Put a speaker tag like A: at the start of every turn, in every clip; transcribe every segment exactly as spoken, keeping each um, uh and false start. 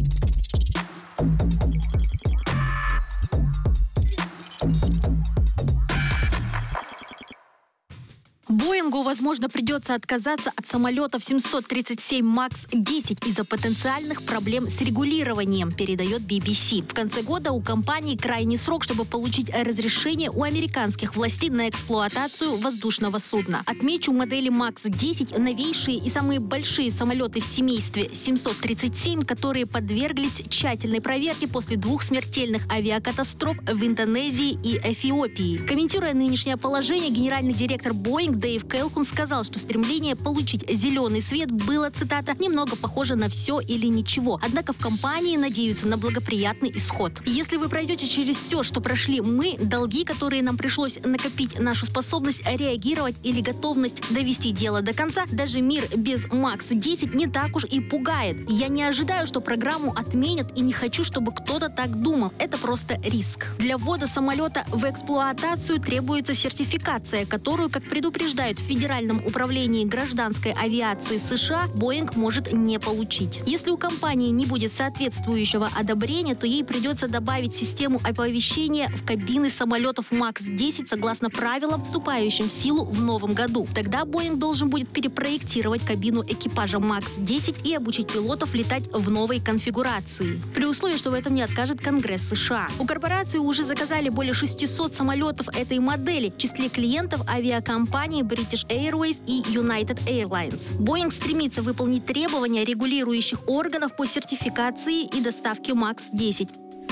A: Боингу, возможно, придется отказаться от самолетов семьсот тридцать семь макс десять из-за потенциальных проблем с регулированием, передает би би си. В конце года у компании крайний срок, чтобы получить разрешение у американских властей на эксплуатацию воздушного судна. Отмечу, модели макс десять – новейшие и самые большие самолеты в семействе семьсот тридцать семь, которые подверглись тщательной проверке после двух смертельных авиакатастроф в Индонезии и Эфиопии. Комментируя нынешнее положение, генеральный директор Боинг Дэйв Келкун сказал, что стремление получить зеленый свет было, цитата, «немного похоже на все или ничего». Однако в компании надеются на благоприятный исход. Если вы пройдете через все, что прошли мы, долги, которые нам пришлось накопить, нашу способность реагировать или готовность довести дело до конца, даже мир без макс десять не так уж и пугает. Я не ожидаю, что программу отменят, и не хочу, чтобы кто-то так думал. Это просто риск. Для ввода самолета в эксплуатацию требуется сертификация, которую, как предупреждают в Федеральном управлении гражданской авиации США, Боинг может не получить. Если у компании не будет соответствующего одобрения, то ей придется добавить систему оповещения в кабины самолетов макс десять согласно правилам, вступающим в силу в новом году. Тогда Боинг должен будет перепроектировать кабину экипажа макс десять и обучить пилотов летать в новой конфигурации. При условии, что в этом не откажет Конгресс США. У корпорации уже заказали более шестисот самолетов этой модели. В числе клиентов авиакомпании British Airways и United Airlines. Боинг стремится выполнить требования регулирующих органов по сертификации и доставке макс десять.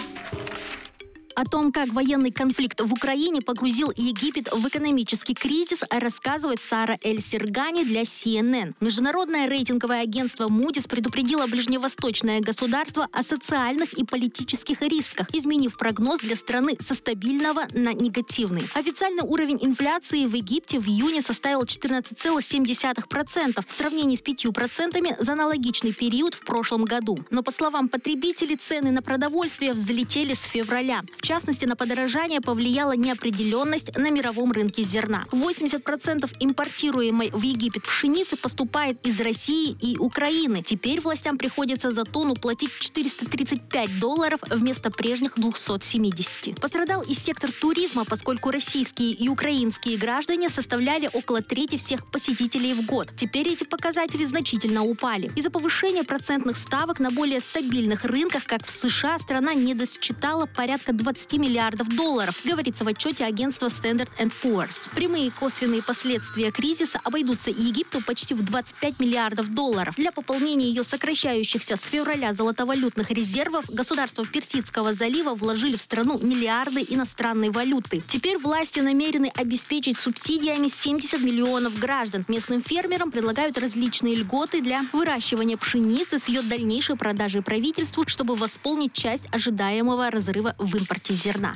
A: О том, как военный конфликт в Украине погрузил Египет в экономический кризис, рассказывает Сара Эль-Сиргани для си эн эн. Международное рейтинговое агентство Moody's предупредило ближневосточное государство о социальных и политических рисках, изменив прогноз для страны со стабильного на негативный. Официальный уровень инфляции в Египте в июне составил четырнадцать целых семь десятых процента в сравнении с пятью процентами за аналогичный период в прошлом году. Но, по словам потребителей, цены на продовольствие взлетели с февраля. В частности, на подорожание повлияла неопределенность на мировом рынке зерна. восемьдесят процентов импортируемой в Египет пшеницы поступает из России и Украины. Теперь властям приходится за тонну платить четыреста тридцать пять долларов вместо прежних двухсот семидесяти. Пострадал и сектор туризма, поскольку российские и украинские граждане составляли около трети всех посетителей в год. Теперь эти показатели значительно упали. Из-за повышения процентных ставок на более стабильных рынках, как в США, страна не досчитала порядка двадцати миллиардов долларов, говорится в отчете агентства Standard энд Poor's. Прямые и косвенные последствия кризиса обойдутся Египту почти в двадцать пять миллиардов долларов. Для пополнения ее сокращающихся с февраля золотовалютных резервов государства Персидского залива вложили в страну миллиарды иностранной валюты. Теперь власти намерены обеспечить субсидиями семьдесят миллионов граждан. Местным фермерам предлагают различные льготы для выращивания пшеницы с ее дальнейшей продажей правительству, чтобы восполнить часть ожидаемого разрыва в импорте зерна.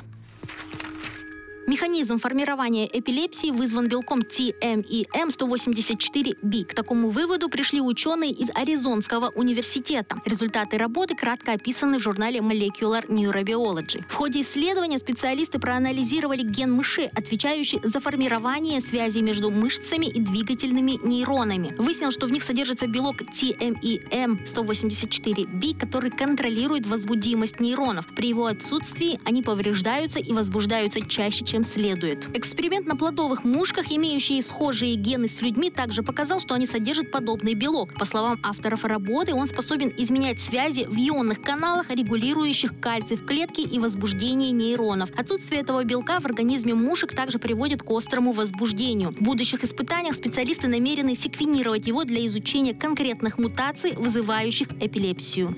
A: Механизм формирования эпилепсии вызван белком ти эм и эм сто восемьдесят четыре би. К такому выводу пришли ученые из Аризонского университета. Результаты работы кратко описаны в журнале Molecular Neurobiology. В ходе исследования специалисты проанализировали ген мышей, отвечающий за формирование связей между мышцами и двигательными нейронами. Выяснилось, что в них содержится белок ти эм и эм сто восемьдесят четыре би, который контролирует возбудимость нейронов. При его отсутствии они повреждаются и возбуждаются чаще, чем чем следует. Эксперимент на плодовых мушках, имеющие схожие гены с людьми, также показал, что они содержат подобный белок. По словам авторов работы, он способен изменять связи в ионных каналах, регулирующих кальций в клетке и возбуждение нейронов. Отсутствие этого белка в организме мушек также приводит к острому возбуждению. В будущих испытаниях специалисты намерены секвенировать его для изучения конкретных мутаций, вызывающих эпилепсию.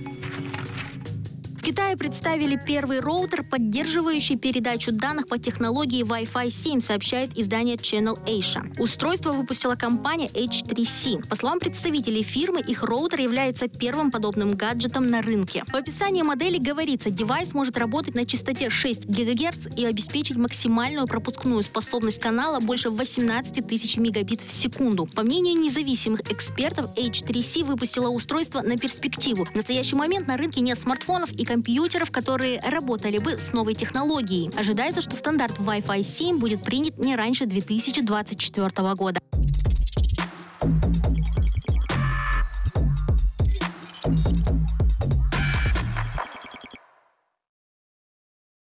A: В Китае представили первый роутер, поддерживающий передачу данных по технологии Wi-Fi семь, сообщает издание Channel Asia. Устройство выпустила компания эйч три си. По словам представителей фирмы, их роутер является первым подобным гаджетом на рынке. В описании модели говорится, девайс может работать на частоте шесть гигагерц и обеспечить максимальную пропускную способность канала больше восемнадцати тысяч мегабит в секунду. По мнению независимых экспертов, эйч три си выпустила устройство на перспективу. В настоящий момент на рынке нет смартфонов и компьютеров, которые работали бы с новой технологией. Ожидается, что стандарт Wi-Fi семь будет принят не раньше две тысячи двадцать четвёртого года.